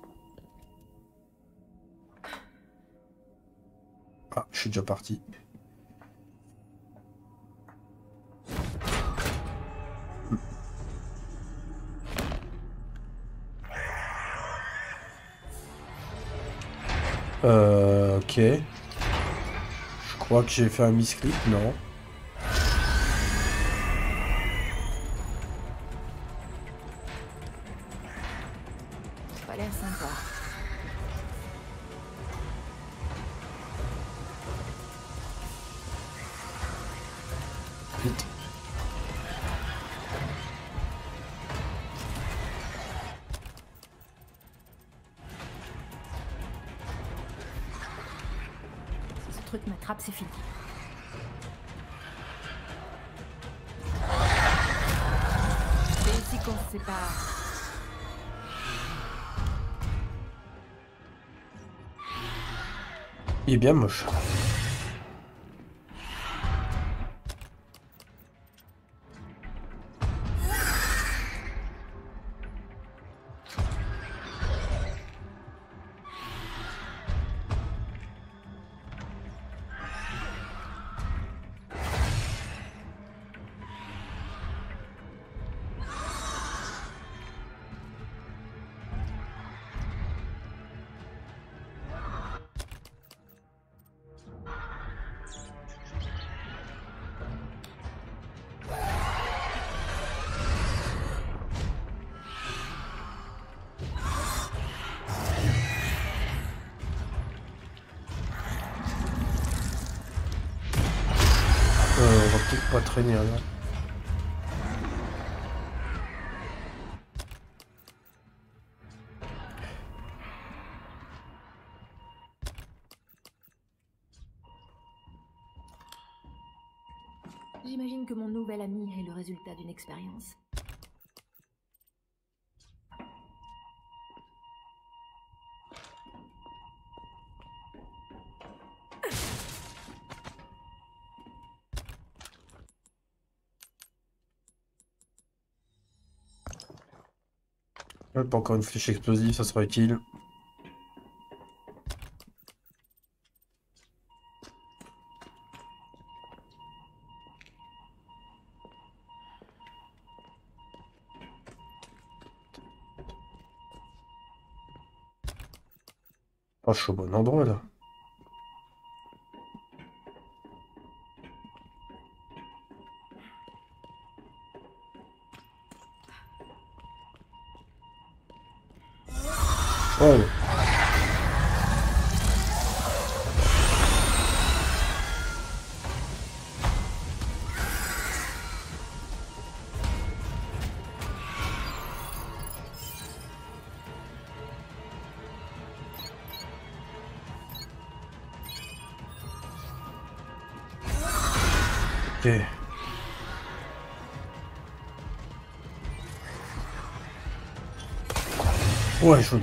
Ah, je suis déjà parti. Euh, ok. Je crois que j'ai fait un misclick, non. Ça a pas l'air sympa. Vite. Si ce truc m'attrape, c'est fini. C'est ici qu'on se sépare. Il est bien moche. Pas traîner là. J'imagine que mon nouvel ami est le résultat d'une expérience. Hop, encore une flèche explosive, ça sera utile. Oh, je suis au bon endroit là. Oh. Ok. Ouais, joli.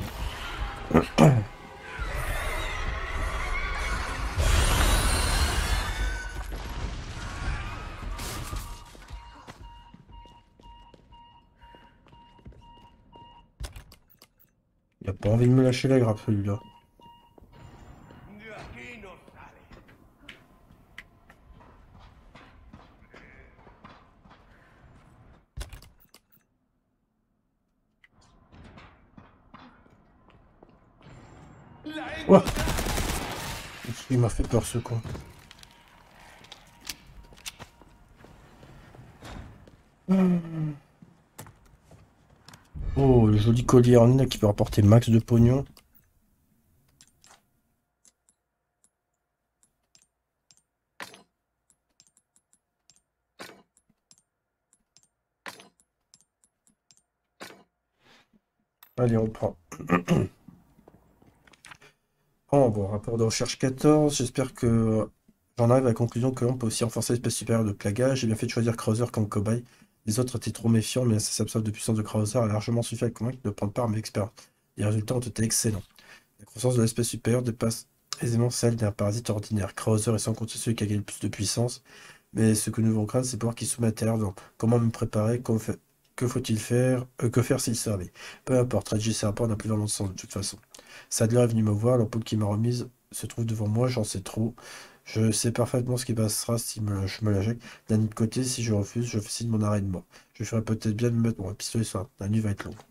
Il a pas envie de me lâcher la grappe celui-là. Ouais. Il m'a fait peur ce con. Oh, le joli collier en ligne qui peut rapporter max de pognon. Allez, on prend. Oh, bon, rapport de recherche quatorze. J'espère que j'en arrive à la conclusion que l'on peut aussi renforcer l'espèce supérieure de Plaga. J'ai bien fait de choisir Krauser comme cobaye. Les autres étaient trop méfiants, mais cette absence de puissance de Krauser a largement suffi à le convaincre de prendre part à mes expériences. Les résultats ont été excellents. La croissance de l'espèce supérieure dépasse aisément celle d'un parasite ordinaire. Krauser est sans compter celui qui a gagné le plus de puissance. Mais ce que nous devons craindre, c'est pouvoir qui soumet à terre. Donc, comment me préparer? Comment fa- Que faut-il faire? Euh, que faire s'il servait? Peu importe, Reggie Serpent n'a plus vraiment de sens de toute façon. Sadler est venu me voir, l'ampoule qu'il m'a remise se trouve devant moi, j'en sais trop. Je sais parfaitement ce qui passera si me- je me la jette. D'un autre côté, si je refuse, je signe mon arrêt de mort. Je ferais peut-être bien de me mettre mon pistolet sur la nuit va être longue.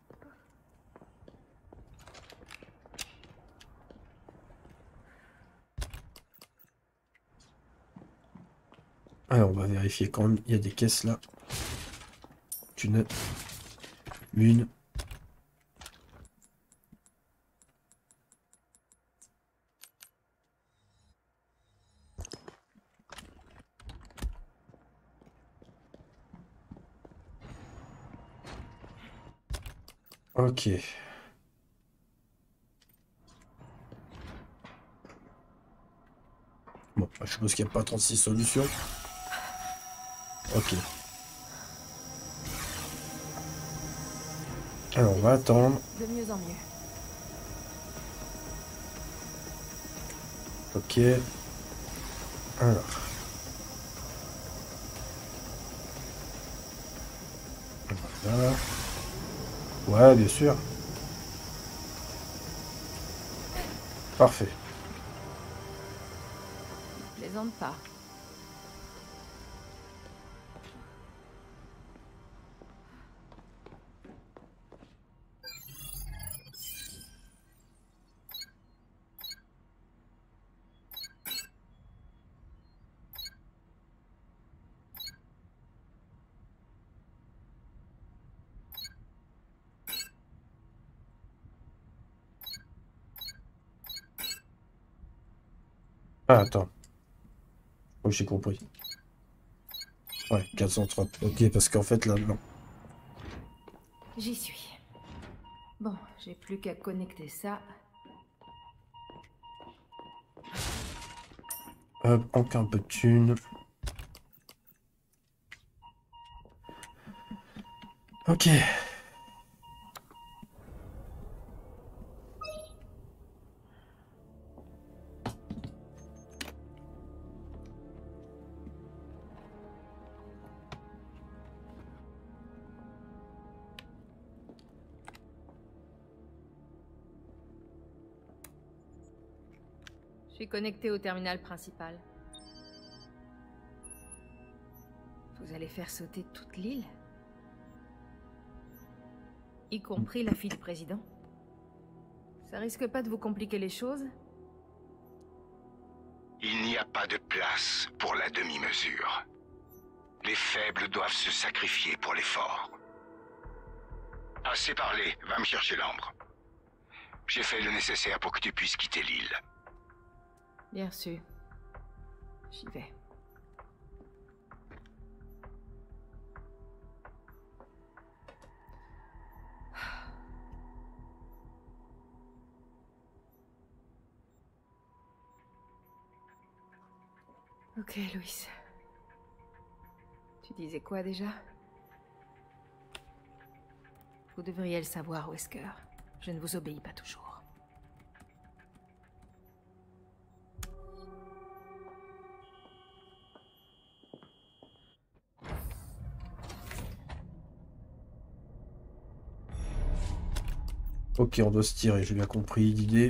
Alors, on va vérifier quand même. Il y a des caisses là. Une. Une. Ok. Bon, je suppose qu'il n'y a pas trente-six solutions. Ok. Alors, on va attendre. De mieux en mieux. Ok. Alors. Voilà. Ouais, bien sûr. Parfait. Plaisante pas. Ah, attends. Oh, j'ai compris. Ouais, quatre cent trente. Ok, parce qu'en fait, là, non. J'y suis. Bon, j'ai plus qu'à connecter ça. Hop, encore un peu de thunes. Ok. Je suis connecté au terminal principal. Vous allez faire sauter toute l'île? Y compris la fille du président? Ça risque pas de vous compliquer les choses? Il n'y a pas de place pour la demi-mesure. Les faibles doivent se sacrifier pour les forts. Assez parlé, va me chercher l'ambre. J'ai fait le nécessaire pour que tu puisses quitter l'île. Bien sûr. J'y vais. Ok, Louis. Tu disais quoi déjà? Vous devriez le savoir, Wesker. Je ne vous obéis pas toujours. Ok, on doit se tirer, j'ai bien compris l'idée.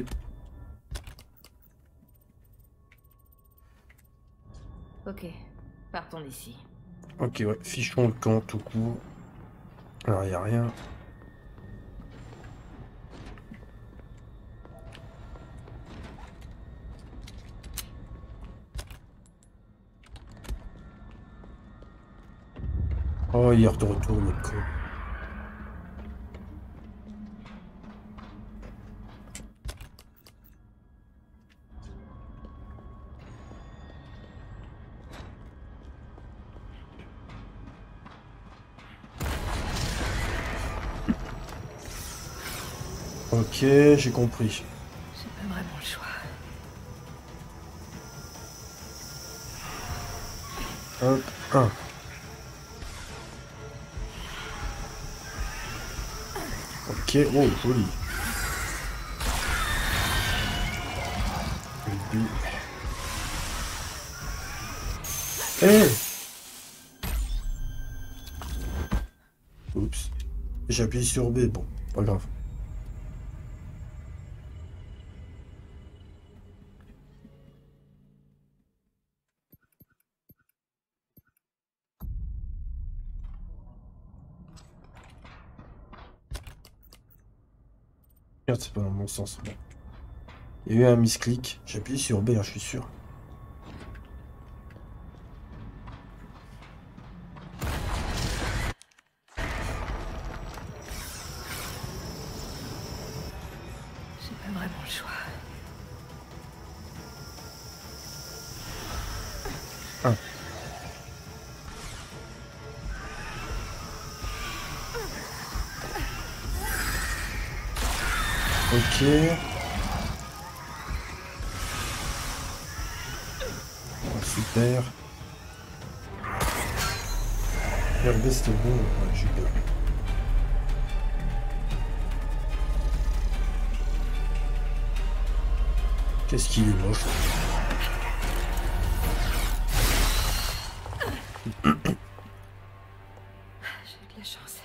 Ok, partons d'ici. Ok, ouais, fichons le camp tout court. Alors, il n'y a rien. Oh, il est de retour, le con. Ok, j'ai compris. J'ai pas vraiment le choix. Hop, un. Ok, oh, joli. Eh! Oups. J'appuie sur B, bon, pas grave. Merde, c'est pas dans mon sens. Bon. Il y a eu un misclick. J'appuie sur B, hein, je suis sûr. J'ai pas vraiment le choix. Un. Ok. Oh, super. R B c'était bon, ouais, j'ai peur. Qu'est-ce qu'il est moche. J'ai eu de la chance.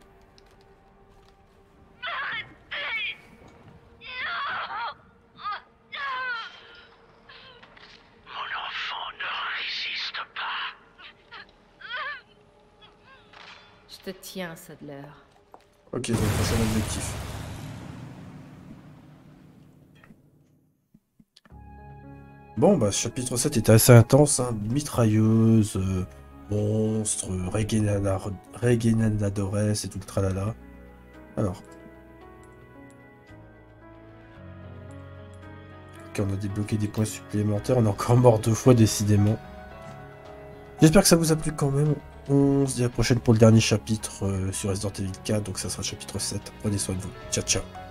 Mon enfant ne résiste pas. Je te tiens, Sadler. Ok, donc prochain objectif. Bon, bah, ce chapitre sept était assez intense, hein. Mitrailleuse, euh, monstre, régénéra- régénéradores et tout le tralala. Alors. Ok, on a débloqué des points supplémentaires. On est encore mort deux fois, décidément. J'espère que ça vous a plu quand même. On se dit à la prochaine pour le dernier chapitre euh, sur Resident Evil quatre, donc ça sera le chapitre sept. Prenez soin de vous. Ciao, ciao.